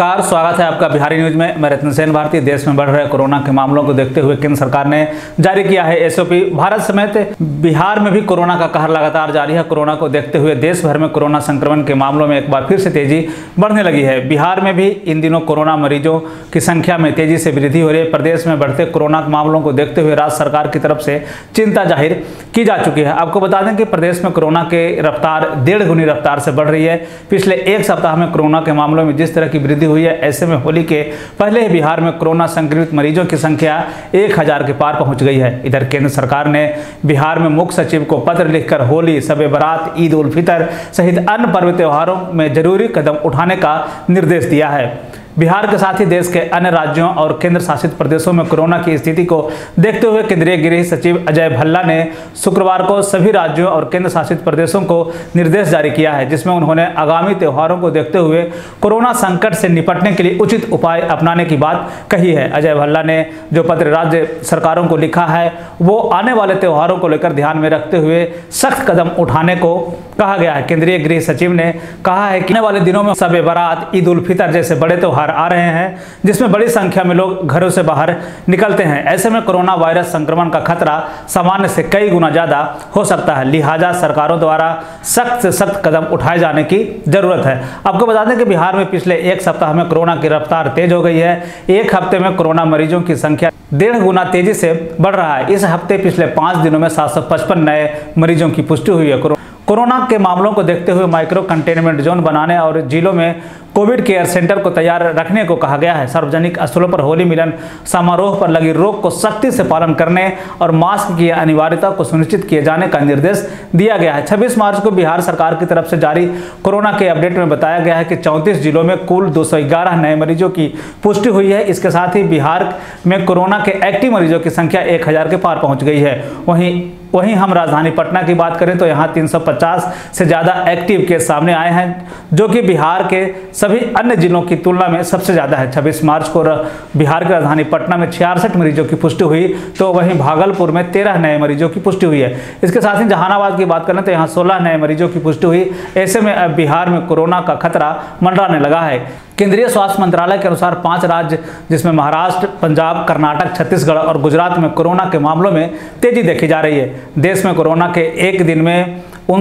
नमस्कार, स्वागत है आपका बिहारी न्यूज में। मैं रत्न सेन भारती। देश में बढ़ रहे कोरोना के मामलों को देखते हुए केंद्र सरकार ने जारी किया है एसओपी। भारत समेत बिहार में भी कोरोना का कहर लगातार जारी है। कोरोना को देखते हुए देश भर में कोरोना संक्रमण के मामलों में एक बार फिर से तेजी बढ़ने लगी है। बिहार में भी इन दिनों कोरोना मरीजों की संख्या में तेजी से वृद्धि हो रही है। प्रदेश में बढ़ते कोरोना मामलों को देखते हुए राज्य सरकार की तरफ से चिंता जाहिर की जा चुकी है। आपको बता दें कि प्रदेश में कोरोना के रफ्तार 1.5 गुनी रफ्तार से बढ़ रही है। पिछले एक सप्ताह में कोरोना के मामलों में जिस तरह की वृद्धि हुई है, ऐसे में होली के पहले ही बिहार में कोरोना संक्रमित मरीजों की संख्या 1000 के पार पहुंच गई है। इधर केंद्र सरकार ने बिहार में मुख्य सचिव को पत्र लिखकर होली, शब बारात, ईद उल फितर सहित अन्य पर्व त्योहारों में जरूरी कदम उठाने का निर्देश दिया है। बिहार के साथ ही देश के अन्य राज्यों और केंद्र शासित प्रदेशों में कोरोना की स्थिति को देखते हुए केंद्रीय गृह सचिव अजय भल्ला ने शुक्रवार को सभी राज्यों और केंद्र शासित प्रदेशों को निर्देश जारी किया है, जिसमें उन्होंने आगामी त्योहारों को देखते हुए कोरोना संकट से निपटने के लिए उचित उपाय अपनाने की बात कही है। अजय भल्ला ने जो पत्र राज्य सरकारों को लिखा है वो आने वाले त्योहारों को लेकर ध्यान में रखते हुए सख्त कदम उठाने को कहा गया है। केंद्रीय गृह सचिव ने कहा है कि आने वाले दिनों में शब बारात, ईद उल फितर जैसे बड़े त्योहार आ रहे हैं, जिसमें बड़ी संख्या में लोग घरों से बाहर निकलते हैं। ऐसे में कोरोना वायरस संक्रमण का खतरा सामान्य से कई गुना ज्यादा हो सकता है। लिहाजा सरकारों द्वारा सख्त से सख्त कदम उठाए जाने की जरूरत है। आपको बता दें कि बिहार में पिछले एक सप्ताह में कोरोना की रफ्तार तेज हो गई है। एक हफ्ते में कोरोना मरीजों की संख्या 1.5 गुना तेजी से बढ़ रहा है। इस हफ्ते पिछले 5 दिनों में 755 नए मरीजों की पुष्टि हुई है। कोरोना के मामलों को देखते हुए माइक्रो कंटेनमेंट जोन बनाने और जिलों में कोविड केयर सेंटर को तैयार रखने को कहा गया है। सार्वजनिक स्थलों पर होली मिलन समारोह पर लगी रोक को सख्ती से पालन करने और मास्क की अनिवार्यता को सुनिश्चित किए जाने का निर्देश दिया गया है। 26 मार्च को बिहार सरकार की तरफ से जारी कोरोना के अपडेट में बताया गया है कि 34 जिलों में कुल 211 नए मरीजों की पुष्टि हुई है। इसके साथ ही बिहार में कोरोना के एक्टिव मरीजों की संख्या 1000 के पार पहुंच गई है। वहीं हम राजधानी पटना की बात करें तो यहाँ 350 से ज़्यादा एक्टिव केस सामने आए हैं, जो कि बिहार के सभी अन्य जिलों की तुलना में सबसे ज़्यादा है। 26 मार्च को बिहार की राजधानी पटना में 66 मरीजों की पुष्टि हुई, तो वहीं भागलपुर में 13 नए मरीजों की पुष्टि हुई है। इसके साथ ही जहानाबाद की बात करें तो यहाँ 16 नए मरीजों की पुष्टि हुई। ऐसे में अब बिहार में कोरोना का खतरा मंडराने लगा है। केंद्रीय स्वास्थ्य मंत्रालय के अनुसार 5 राज्य जिसमें महाराष्ट्र, पंजाब, कर्नाटक, छत्तीसगढ़ और गुजरात में कोरोना के मामलों में तेजी देखी जा रही है। देश में कोरोना के एक दिन में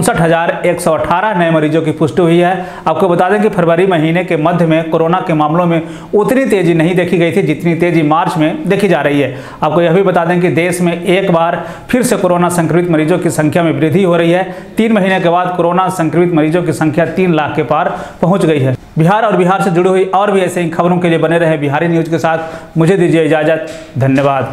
59,118 नए मरीजों की पुष्टि हुई है। आपको बता दें कि फरवरी महीने के मध्य में कोरोना के मामलों में उतनी तेजी नहीं देखी गई थी जितनी तेजी मार्च में देखी जा रही है। आपको यह भी बता दें कि देश में एक बार फिर से कोरोना संक्रमित मरीजों की संख्या में वृद्धि हो रही है। 3 महीने के बाद कोरोना संक्रमित मरीजों की संख्या 3 लाख के पार पहुंच गई है। बिहार और बिहार से जुड़ी हुई और भी ऐसे ही खबरों के लिए बने रहे बिहारी न्यूज के साथ। मुझे दीजिए इजाजत। धन्यवाद।